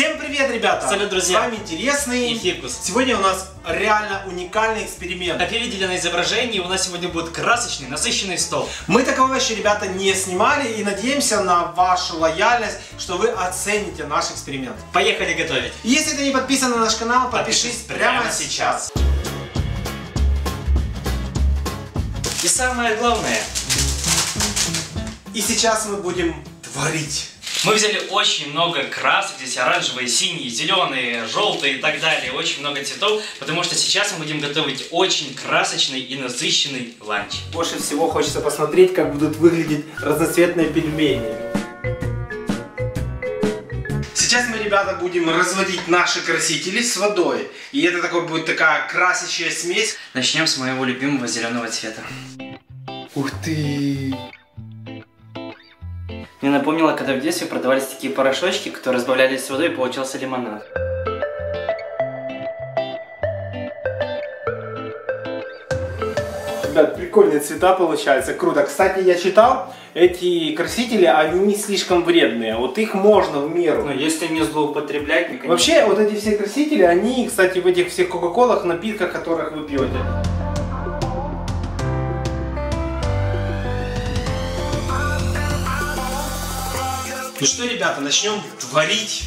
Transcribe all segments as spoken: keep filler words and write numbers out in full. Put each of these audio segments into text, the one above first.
Всем привет, ребята! Салют, друзья! С вами Интересный и Фикус. Сегодня у нас реально уникальный эксперимент. Как вы видели на изображении, у нас сегодня будет красочный, насыщенный стол. Мы такого еще, ребята, не снимали и надеемся на вашу лояльность, что вы оцените наш эксперимент. Поехали готовить! Если ты не подписан на наш канал, подпишись, подпишись прямо, прямо сейчас. И самое главное, И сейчас мы будем творить. мы взяли очень много красок, здесь оранжевые, синие, зеленые, желтые и так далее, очень много цветов, потому что сейчас мы будем готовить очень красочный и насыщенный ланч. Больше всего хочется посмотреть, как будут выглядеть разноцветные пельмени. Сейчас мы, ребята, будем разводить наши красители с водой. И это такой будет такая красящая смесь. Начнем с моего любимого зеленого цвета. Ух ты! Мне напомнило, когда в детстве продавались такие порошочки, которые разбавлялись с водой, и получался лимонад. Ребят, прикольные цвета получаются, круто. Кстати, я читал, эти красители, они не слишком вредные. Вот их можно в меру. Но если не злоупотреблять, конечно. Вообще, вот эти все красители, они, кстати, в этих всех кока-колах, напитках, которых вы пьете. Ну что, ребята, начнем творить.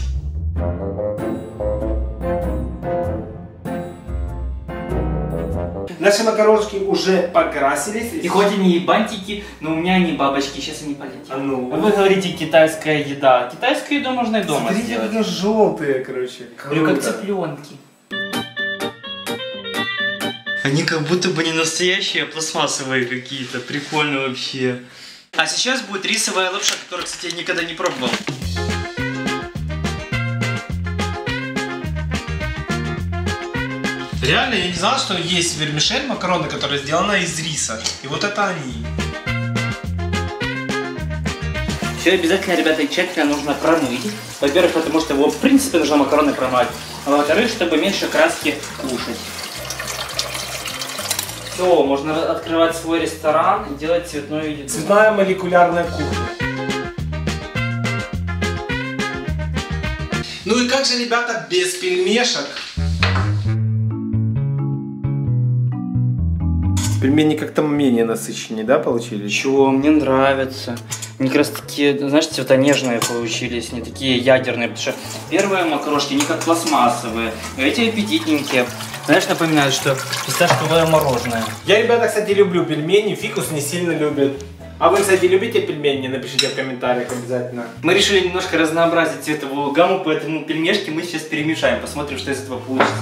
Наши макарошки уже покрасились. И хоть они и бантики, но у меня они бабочки, сейчас они полетят. А ну. Вы говорите китайская еда. Китайскую еду можно и дома Смотрите, сделать. какие желтые, короче. Или как Круто. цыпленки. Они как будто бы не настоящие, а пластмассовые какие-то. Прикольно вообще. А сейчас будет рисовая лапша, которую, кстати, я никогда не пробовал. Реально, я не знал, что есть вермишель, макароны, которая сделана из риса. И вот это они. Все обязательно, ребята, тщательно нужно промыть. Во-первых, потому что его, в принципе, нужно макароны промывать. А во-вторых, чтобы меньше краски кушать. Все, можно открывать свой ресторан и делать цветную еду. Цветная молекулярная кухня. Ну и как же, ребята, без пельмешек? Пельмени как-то менее насыщеннее, да, получились? Чего, мне нравится. Они как раз такие, знаешь, цвета нежные получились, не такие ядерные, потому что первые макарошки, они как пластмассовые, а эти аппетитненькие. Знаешь, напоминают, что фисташковое мороженое. Я, ребята, кстати, люблю пельмени, Фикус не сильно любит. А вы, кстати, любите пельмени? Напишите в комментариях обязательно. Мы решили немножко разнообразить цветовую гамму, поэтому пельмешки мы сейчас перемешаем, посмотрим, что из этого получится.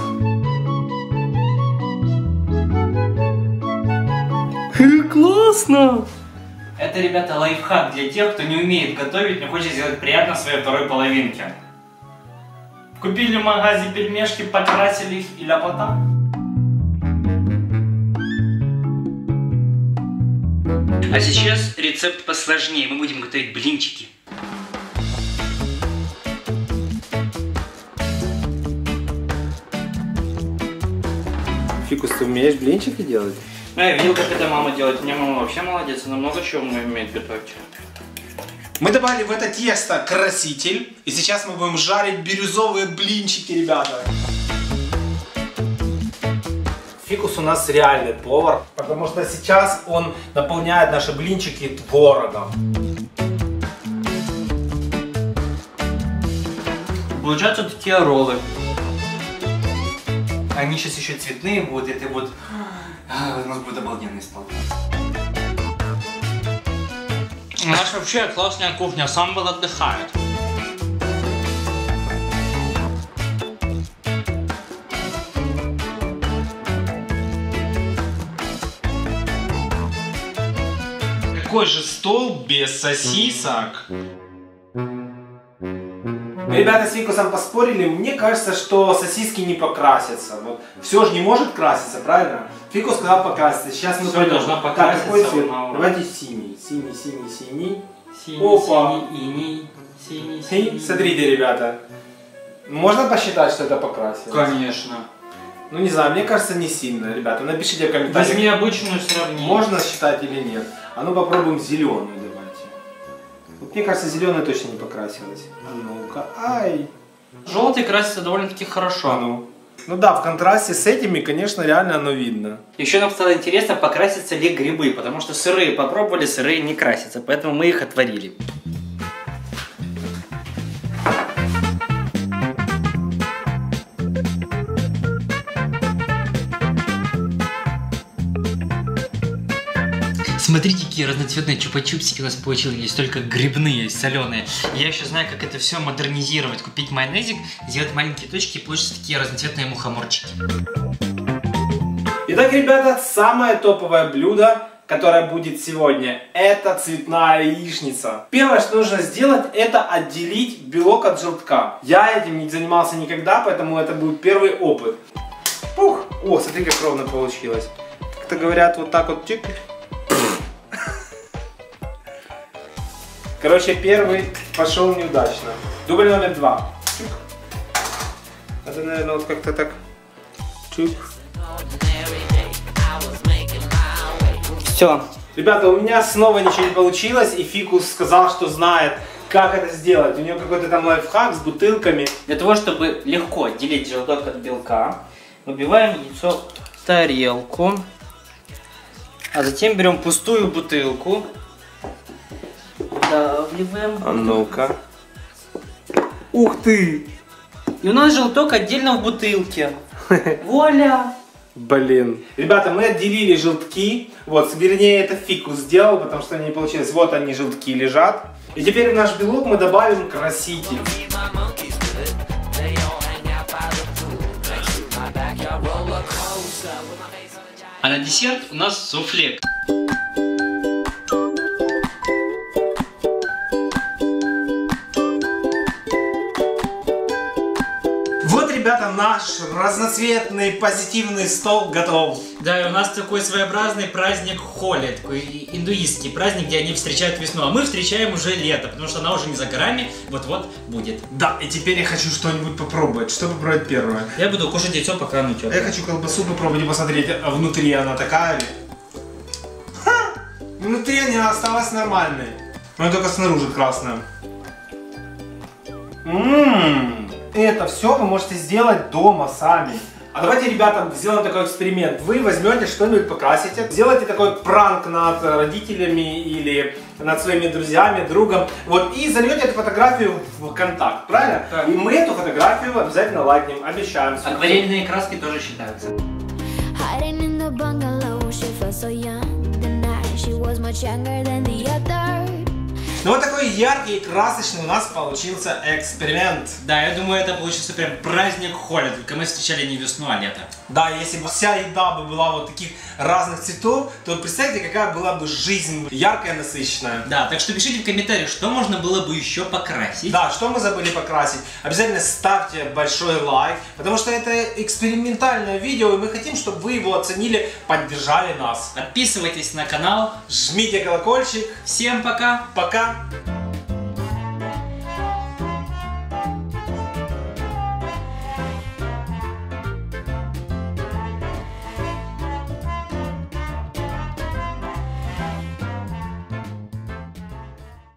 Классно! Это, ребята, лайфхак для тех, кто не умеет готовить, но хочет сделать приятно своей второй половинке. Купили в магазе пельмешки, покрасили их и ляпота. А сейчас рецепт посложнее. Мы будем готовить блинчики. Фикус, ты умеешь блинчики делать? Ну, я видел, как это мама делает. У меня мама вообще молодец, она много чего умеет готовить. Мы добавили в это тесто краситель. И сейчас мы будем жарить бирюзовые блинчики, ребята. Фикус у нас реальный повар, потому что сейчас он наполняет наши блинчики творогом. Получаются такие роллы. Они сейчас еще цветные будут, это вот... У нас будет обалденный стол. У нас вообще классная кухня, сам был отдыхает. Какой же стол без сосисок? Ребята с Фикусом поспорили, мне кажется, что сосиски не покрасятся. Вот. Все же не может краситься, правильно? Фикус сказал покраситься. Сейчас мы Всё должно покраситься. Так, какой цвет? На Давайте синий. Синий, синий, синий. Синий, Опа. синий, иней, синий, И, синий. смотрите, ребята. Можно посчитать, что это покрасилось? Конечно. Ну не знаю, мне кажется, не сильно, ребята. Напишите в комментариях. Возьми обычную сравни. Можно считать или нет. А ну попробуем зеленую давайте. Вот мне кажется, зеленая точно не покрасилась. А ну-ка, ай. Желтый красится довольно-таки хорошо. А ну. Ну да, в контрасте с этими, конечно, реально оно видно. Еще нам стало интересно, покрасятся ли грибы, потому что сырые попробовали, сырые не красятся, поэтому мы их отварили. Смотрите, какие разноцветные чупа-чупсики у нас получились. Здесь только грибные, соленые. Я еще знаю, как это все модернизировать. Купить майонезик, сделать маленькие точки, и получатся такие разноцветные мухоморчики. Итак, ребята, самое топовое блюдо, которое будет сегодня, это цветная яичница. Первое, что нужно сделать, это отделить белок от желтка. Я этим не занимался никогда, поэтому это будет первый опыт. Пух! О, смотри, как ровно получилось. Как-то говорят, вот так вот чик. Короче, первый пошел неудачно. Дубль номер два. Чук. Это, наверное, вот как-то так. Чук. Все. Ребята, у меня снова ничего не получилось, и Фикус сказал, что знает, как это сделать. У него какой-то там лайфхак с бутылками. Для того, чтобы легко отделить желток от белка, выбиваем яйцо в тарелку, а затем берем пустую бутылку, вдавливаем. А ну-ка. Ух ты! И у нас желток отдельно в бутылке. Вуаля! Блин. Ребята, мы отделили желтки. Вот, вернее, это Фикус сделал, потому что не получилось. Вот они, желтки, лежат. И теперь в наш белок мы добавим краситель. А на десерт у нас суфле. Вот, ребята, наш разноцветный позитивный стол готов. Да, и у нас такой своеобразный праздник Холи, такой индуистский праздник, где они встречают весну, а мы встречаем уже лето, потому что она уже не за горами, вот-вот будет. Да, и теперь я хочу что-нибудь попробовать. Что попробовать первое? Я буду кушать яйцо, пока оно теплое. Я хочу колбасу попробовать и посмотреть, а внутри она такая ли. Ха! Внутри она осталась нормальной. Но только снаружи красная. Ммм. Это все вы можете сделать дома сами. А давайте, ребята, сделаем такой эксперимент. Вы возьмете что-нибудь, покрасите, сделайте такой пранк над родителями или над своими друзьями, другом. Вот, и зальете эту фотографию в контакт, правильно? Так. И мы эту фотографию обязательно лайкнем, обещаем. Акварельные краски тоже считаются. Ну вот такой яркий и красочный у нас получился эксперимент. Да, я думаю, это получился прям праздник Холи, только мы встречали не весну, а лето. Да, если бы вся еда бы была вот таких разных цветов, то представьте, какая была бы жизнь яркая, насыщенная. Да, так что пишите в комментариях, что можно было бы еще покрасить. Да, что мы забыли покрасить. Обязательно ставьте большой лайк, потому что это экспериментальное видео, и мы хотим, чтобы вы его оценили, поддержали нас. Подписывайтесь на канал. Жмите колокольчик. Всем пока. Пока.